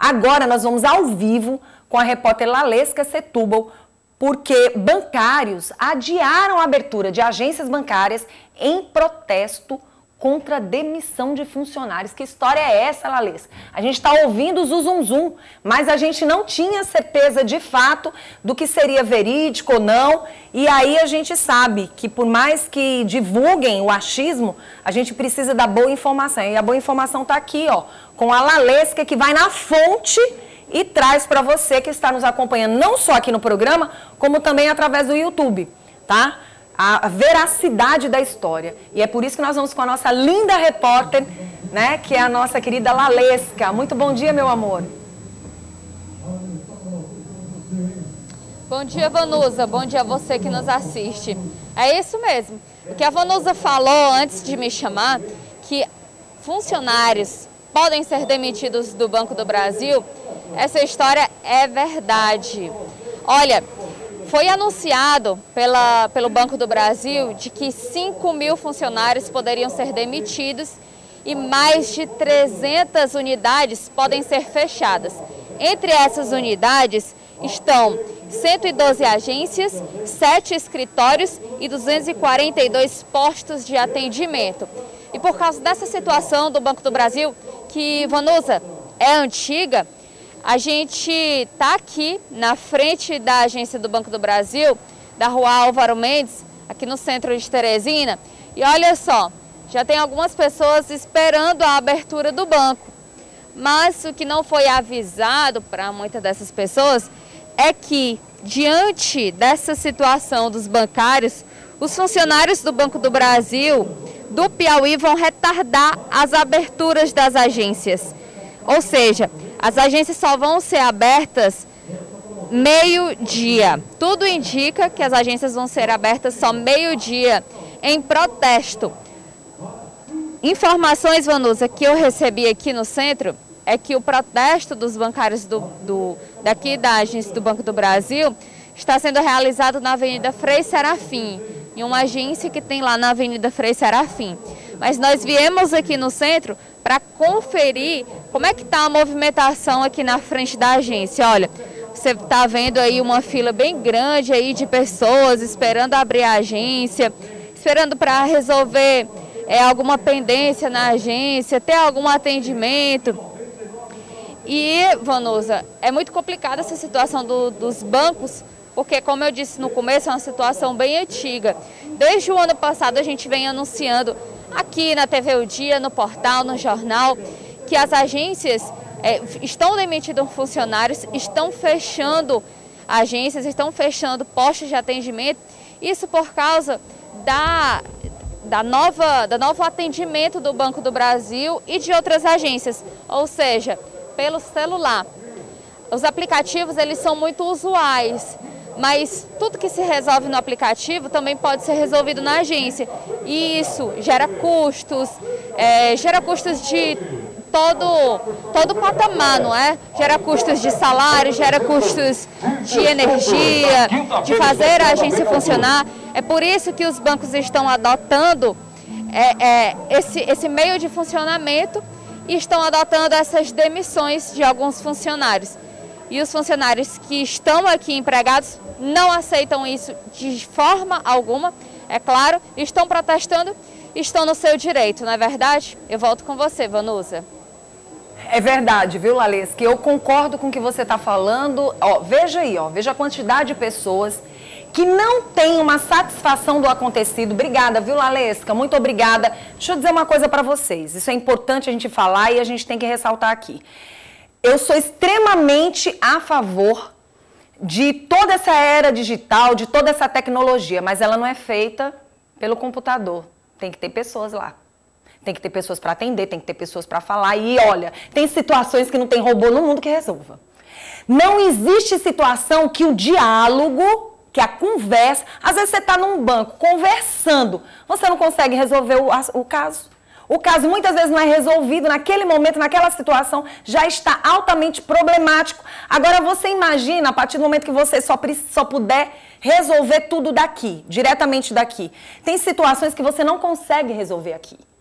Agora nós vamos ao vivo com a repórter Lalesca Setúbal, porque bancários adiaram a abertura de agências bancárias em protesto contra a demissão de funcionários. Que história é essa, Lalesca? A gente está ouvindo o zum, mas a gente não tinha certeza de fato do que seria verídico ou não. E aí a gente sabe que por mais que divulguem o achismo, a gente precisa da boa informação. E a boa informação está aqui, ó, com a Lalesca, que vai na fonte e traz para você que está nos acompanhando, não só aqui no programa, como também através do YouTube, tá? A veracidade da história. E é por isso que nós vamos com a nossa linda repórter, né, que é a nossa querida Lalesca. Muito bom dia, meu amor. Bom dia, Vanusa. Bom dia a você que nos assiste. É isso mesmo. O que a Vanusa falou antes de me chamar, que funcionários podem ser demitidos do Banco do Brasil, essa história é verdade. Olha, foi anunciado pelo Banco do Brasil de que 5.000 funcionários poderiam ser demitidos e mais de 300 unidades podem ser fechadas. Entre essas unidades estão 112 agências, 7 escritórios e 242 postos de atendimento. E por causa dessa situação do Banco do Brasil, que, Vanusa, é antiga, a gente está aqui na frente da agência do Banco do Brasil, da Rua Álvaro Mendes, aqui no centro de Teresina. E olha só, já tem algumas pessoas esperando a abertura do banco. Mas o que não foi avisado para muitas dessas pessoas é que, diante dessa situação dos bancários, os funcionários do Banco do Brasil, do Piauí, vão retardar as aberturas das agências. Ou seja, as agências só vão ser abertas meio-dia. Tudo indica que as agências vão ser abertas só meio-dia, em protesto. Informações, Vanusa, que eu recebi aqui no centro, é que o protesto dos bancários daqui da agência do Banco do Brasil está sendo realizado na Avenida Frei Serafim, em uma agência que tem lá na Avenida Frei Serafim. Mas nós viemos aqui no centro para conferir como é que está a movimentação aqui na frente da agência. Olha, você está vendo aí uma fila bem grande aí de pessoas esperando abrir a agência, esperando para resolver alguma pendência na agência, ter algum atendimento. E, Vanusa, é muito complicada essa situação dos bancos, porque, como eu disse no começo, é uma situação bem antiga. Desde o ano passado a gente vem anunciando aqui na TV O Dia, no portal, no jornal, que as agências estão demitindo funcionários, estão fechando agências, estão fechando postos de atendimento. Isso por causa da novo atendimento do Banco do Brasil e de outras agências, ou seja, pelo celular. Os aplicativos, eles são muito usuais, mas tudo que se resolve no aplicativo também pode ser resolvido na agência. E isso gera custos de todo patamar, não é? Gera custos de salário, gera custos de energia, de fazer a agência funcionar. É por isso que os bancos estão adotando esse meio de funcionamento e estão adotando essas demissões de alguns funcionários. E os funcionários que estão aqui empregados não aceitam isso de forma alguma, é claro, estão protestando, estão no seu direito, não é verdade? Eu volto com você, Vanusa. É verdade, viu, Lalesca? Eu concordo com o que você está falando. Ó, veja aí, ó, veja a quantidade de pessoas que não tem uma satisfação do acontecido. Obrigada, viu, Lalesca? Muito obrigada. Deixa eu dizer uma coisa para vocês. Isso é importante a gente falar e a gente tem que ressaltar aqui. Eu sou extremamente a favor de toda essa era digital, de toda essa tecnologia, mas ela não é feita pelo computador. Tem que ter pessoas lá. Tem que ter pessoas para atender, tem que ter pessoas para falar. E olha, tem situações que não tem robô no mundo que resolva. Não existe situação que o diálogo, que a conversa... Às vezes você está num banco conversando, você não consegue resolver o caso. O caso muitas vezes não é resolvido naquele momento, naquela situação, já está altamente problemático. Agora você imagina, a partir do momento que você só puder resolver tudo daqui, diretamente daqui. Tem situações que você não consegue resolver aqui.